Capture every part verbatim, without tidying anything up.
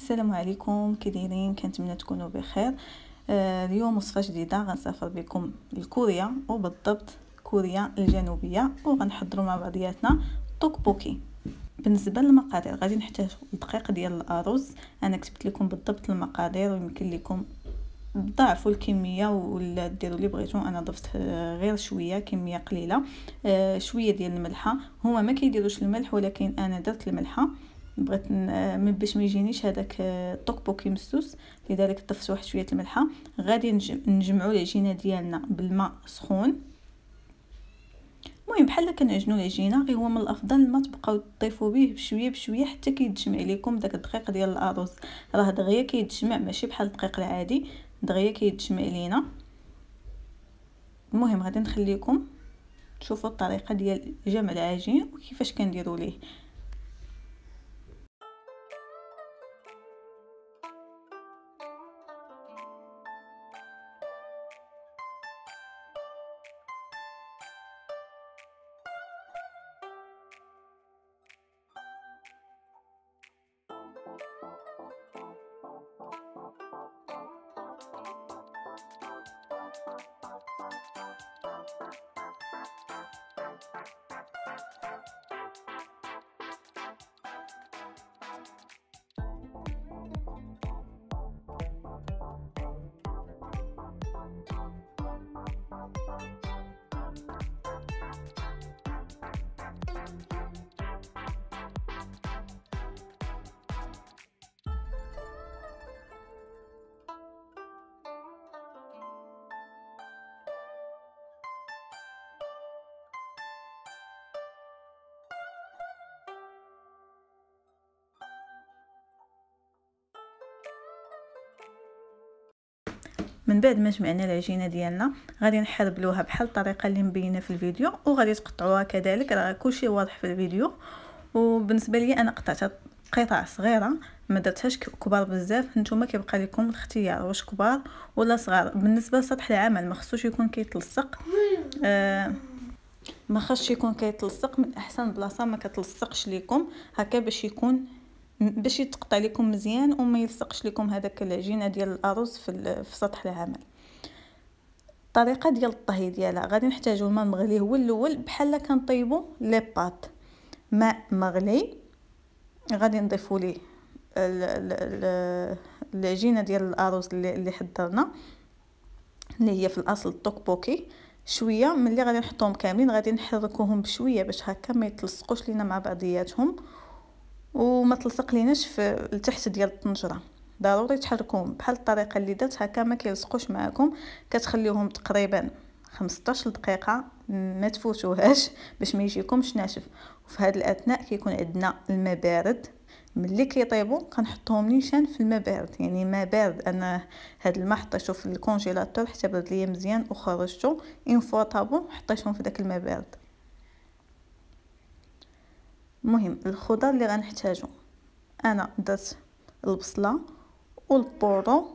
السلام عليكم، كي دايرين؟ كنتمنى تكونوا بخير. آه اليوم وصفه جديده غنسافر بكم لكوريا، وبالضبط كوريا الجنوبيه، وغنحضروا مع بعضياتنا توكبوكي. بالنسبه للمقادير غادي نحتاج دقيق ديال الارز. انا كتبت لكم بالضبط المقادير، ويمكن لكم ضعفوا الكميه ولا ديروا اللي بغيتو. انا ضفت غير شويه، كميه قليله. آه شويه ديال الملحه، هما ما كيديروش الملح ولكن انا درت الملحه، بغيت من باش ما يجينيش هذاك الطوكبوكي مسوس، لذلك ضفت واحد شويه الملحه. غادي نجمعوا العجينه ديالنا بالماء سخون. المهم بحال كنعجنوا العجينه، غير هو من الافضل ما تبقاو تضيفوا به بشويه بشويه حتى كيتجمع لكم داك الدقيق ديال الارز. راه دغيا كيتجمع، ماشي بحال الدقيق العادي، دغيا كيتجمع لينا. المهم غادي نخليكم تشوفوا الطريقه ديال جمع العجين وكيفاش كنديروا ليه. من بعد ما جمعنا العجينه ديالنا غادي نحربلوها بحال الطريقه اللي مبينه في الفيديو، وغادي تقطعوها كذلك، راه كلشي واضح في الفيديو. وبالنسبه لي انا قطعتها قطع صغيره، ما درتهاش كبار بزاف. نتوما كيبقى لكم الاختيار واش كبار ولا صغار. بالنسبه لسطح العمل ما خصوش يكون كيتلصق، آه ما خصش يكون كيتلصق. من احسن بلاصه ما كتلصقش لكم هكا، باش يكون باش يتقطع لكم مزيان وما يلصقش لكم هذاك العجينه ديال الارز في في سطح العمل. الطريقه ديال الطهي ديالها غادي نحتاجوا الماء مغلي هو الاول، بحال كنطيبوا لي باط. ماء مغلي غادي نضيفوا ليه العجينه ديال الارز اللي حضرنا، اللي هي في الاصل الطوكبوكي. شويه ملي غادي نحطوهم كاملين غادي نحركوهم بشويه باش هكا ما يتلصقوش لينا مع بعضياتهم، وما تلصق ليناش في التحت ديال الطنجره. ضروري تحركوهم بحال الطريقه اللي درت هكا، ما كيلصقوش معكم. كتخليوهم تقريبا خمسطاش دقيقه، ما تفوتوهاش باش ما يجيكمش ناشف. وفي هذا الاثناء كيكون عندنا الماء بارد. ملي كيطيبوا كنحطوهم نيشان في الماء بارد، يعني ماء بارد. انا هذا الماء حطيته في الكونجيلاتور حتى برد ليا مزيان، وخرجته اون فوا طابو حطيتهم في داك الماء بارد. المهم الخضر اللي غنحتاجو، انا درت البصله والبورو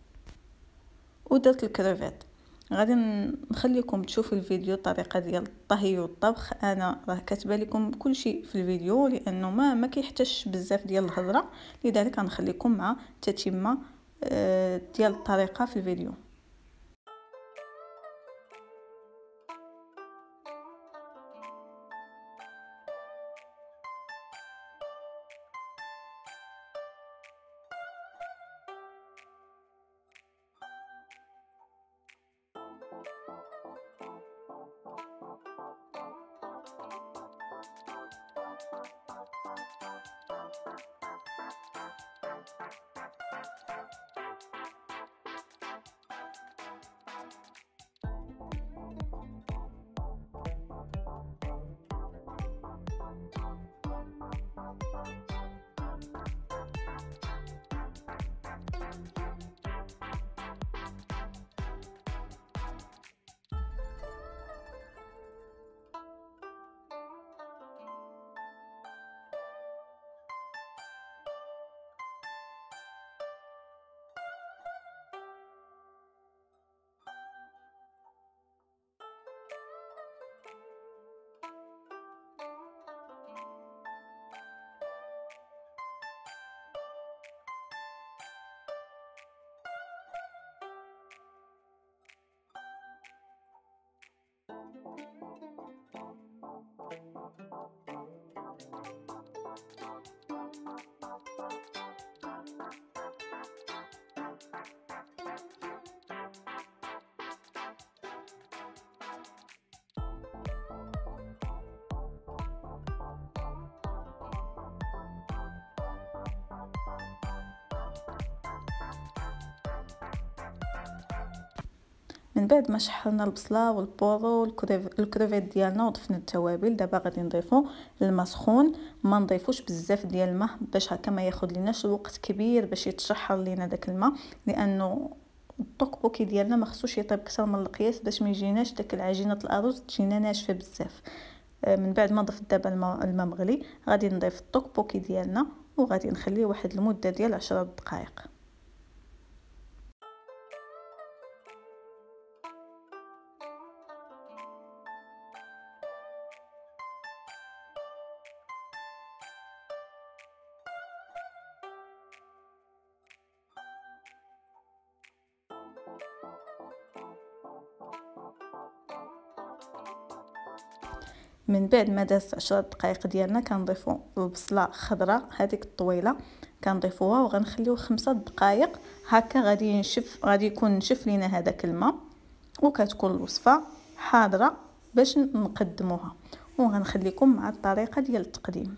ودرت الكريفات. غادي نخليكم تشوفوا الفيديو الطريقه ديال الطهي والطبخ. انا راه كاتبه لكم كل شيء في الفيديو، لانه ما ما كيحتاجش بزاف ديال الهضره، لذلك غنخليكم مع تتمه ديال الطريقه في الفيديو. من بعد ما شحرنا البصله والبورو والكروفيت ديالنا وضفنا التوابل، دابا غادي نضيفو الماء سخون. ما نضيفوش بزاف ديال الماء باش هكا ما ياخذ ليناش وقت كبير باش يتشحر لينا داك الماء، لانه الطوكبوكي ديالنا ما خصوش يطيب اكثر من القياس باش ما يجيناش داك العجينه الارز تجينا ناشفه بزاف. من بعد ما ضفت دابا الماء مغلي غادي نضيف الطوكبوكي ديالنا وغادي نخليه واحد المده ديال عشرة دقائق. من بعد ما داز عشرة دقائق ديالنا كنضيفوا البصله خضراء هذيك الطويله كنضيفوها وغنخليوه خمسة دقائق هكا. غادي ينشف، غادي يكون نشف لينا هذاك الماء وكتكون الوصفه حاضره باش نقدموها. وغنخليكم مع الطريقه ديال التقديم.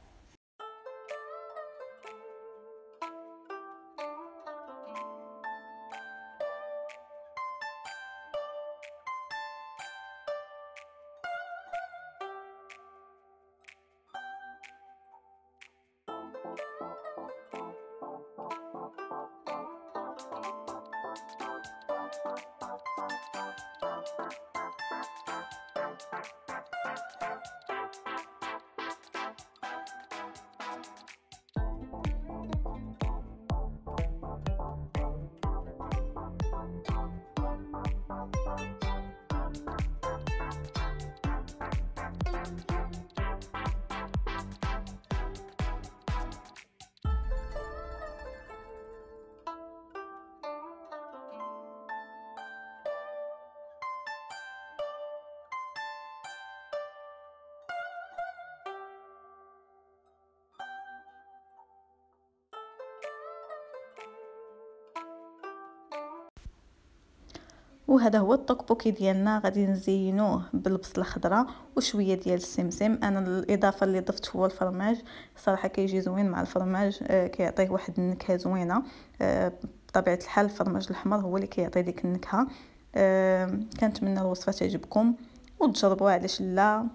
وهذا هو الطوكبوكي ديالنا. غادي نزينوه بالبصله الخضراء وشويه ديال السمسم. انا الاضافه اللي ضفت هو الفرماج، صراحه كيجي زوين مع الفرماج، آه كيعطيه واحد النكهه زوينه. آه بطبيعه الحال الفرماج الاحمر هو اللي كيعطي ديك النكهه. آه كنتمنى الوصفه تعجبكم وتجربوها علاش لا.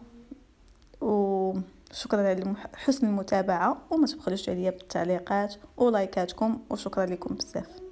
وشكرا على حسن المتابعه، وما تبخلوش عليا بالتعليقات ولايكاتكم، وشكرا لكم بزاف.